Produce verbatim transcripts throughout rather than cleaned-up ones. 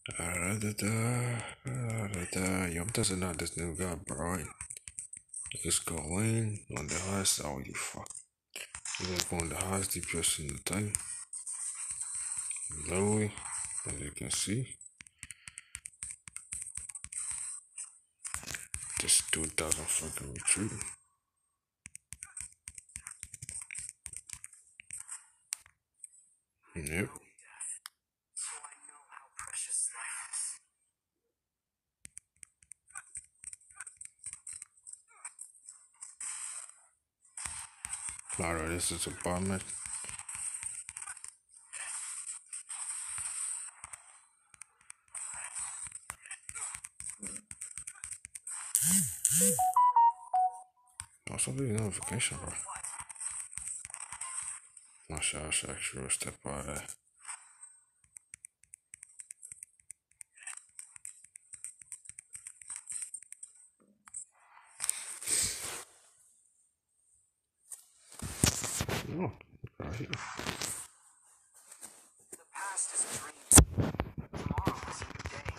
Yo, I'm testing out this new guy, bro. Let's go in on the highest. Oh, you fuck. You gotta go on the highest D P S in the thing. Literally, as you can see, this dude doesn't fucking retreat. Yep. Alright, this is a bomb. Also, the notification, bro. I should, I should actually step by that. No, right here. The past is a dream. Tomorrow is a new day.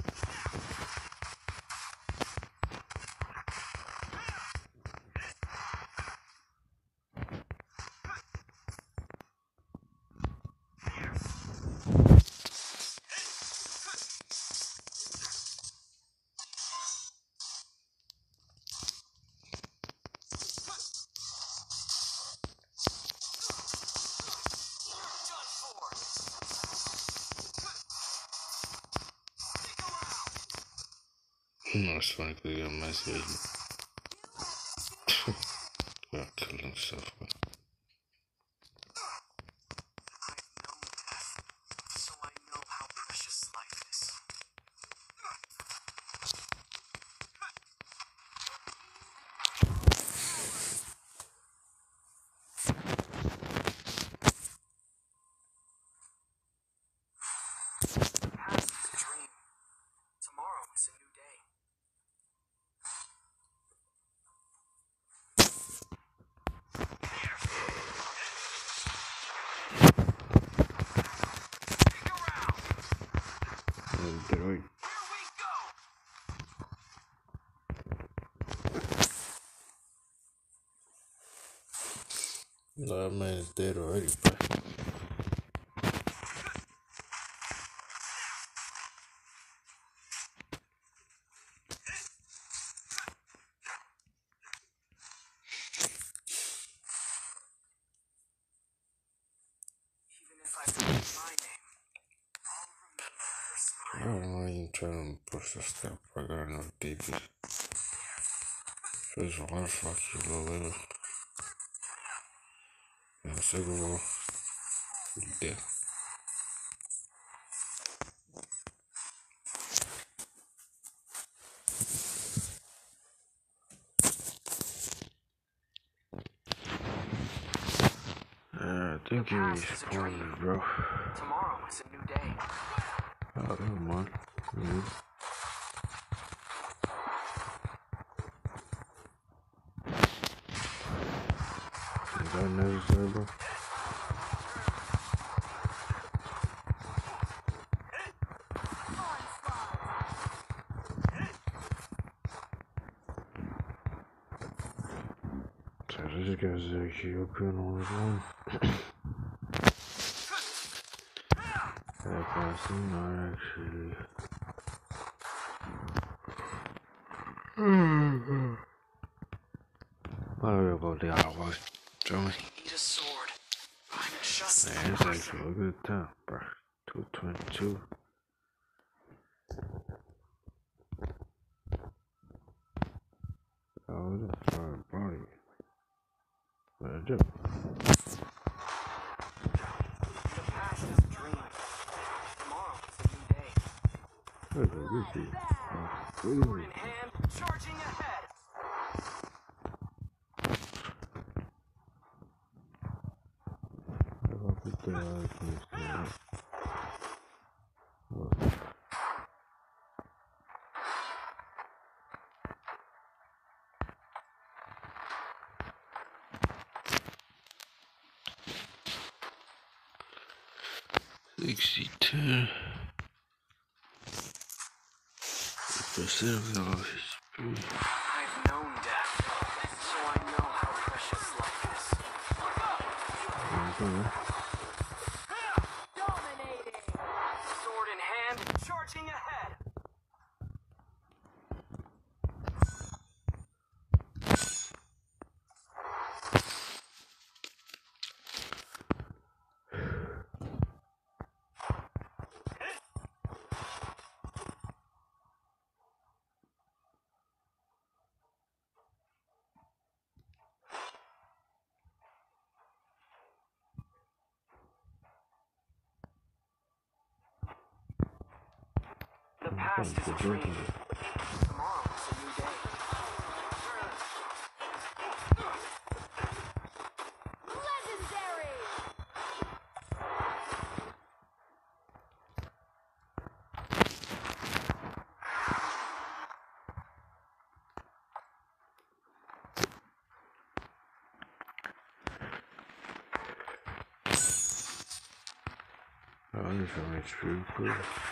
No, it's funny because you're messaging. Yeah, kill himself. Man. So I know how precious life is. The past is a dream. Tomorrow is a new day. Dead. That man is dead already, bro. Even if I forget my name, I'll remember her smile. I don't know, you trying to push the step. I got no D P. First of all, fuck you, little little. And second of all, you dead. Uh, I think you respawned, bro. Tomorrow is a new day. Oh, never mind. Mm-hmm. Is that necessary, bro? So this guy's actually open on his own. That person not actually. Mm-hmm. I don't know about the hours. Show me. Need a sword. I'm just Man, it's actually a good time, bro. two twenty-two. Oh, the fire body. What I do? The past is a dream. Tomorrow is a new day. Look at this shit. Sword in hand, charging ahead. If I put the eyes in this sixty-two. percent of the life is free. I've known death, so I know how precious life is. Okay. Dominating! Sword in hand, charging ahead! The past is a dream. Tomorrow is a new day. Legendary! Oh, this one is pretty cool.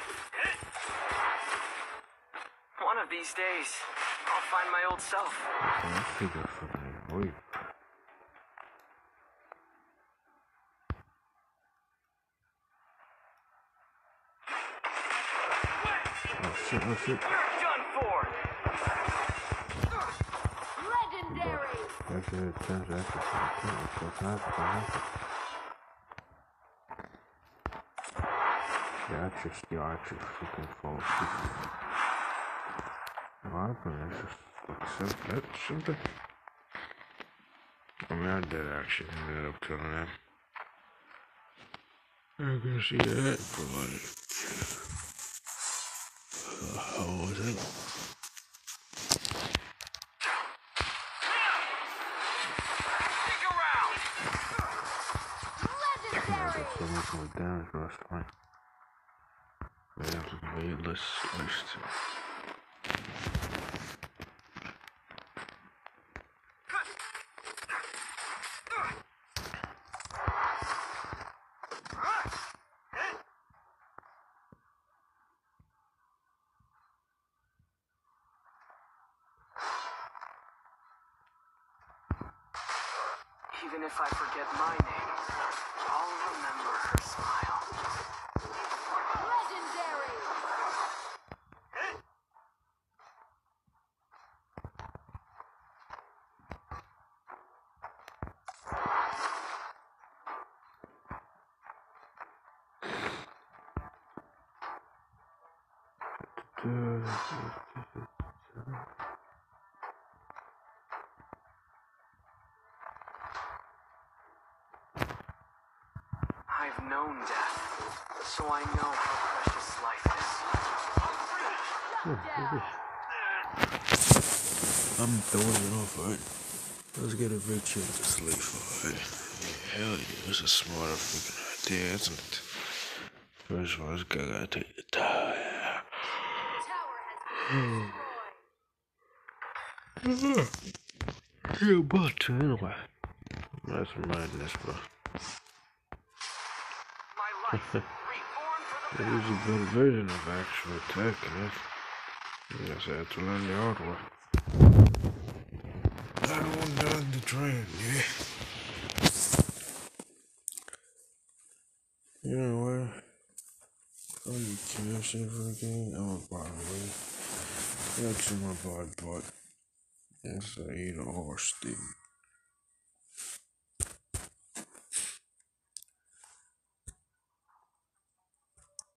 One of these days, I'll find my old self. I think I fucking wait. Oh shit, oh shit. You're done for! Legendary! Actually, it turns out it's so fast. Yeah, I just, yeah, I just freaking fall asleep. What happened? It's just accept that something. I mean, I did actually ended up killing him. I can see that, but uh, how was it? Stick around! I got so much more damage last time. They have to wait less sliced. Even if I forget my name, I'll remember her smile. Legendary! I've known death, so I know how precious life is. I'm throwing it off, alright? Let's get a big chance to sleep, alright? Yeah, hell yeah, it's a smarter freaking idea, isn't it? First of all, this guy gotta take the time. Yeah, but anyway, that's madness, bro. It is a better version of actual tech, and I guess I had to learn the hard way. I don't want to die the train, yeah. You know what? Oh, you care shit for the game? I'm a bottom way. That's my body part. It's a eat a horse thing.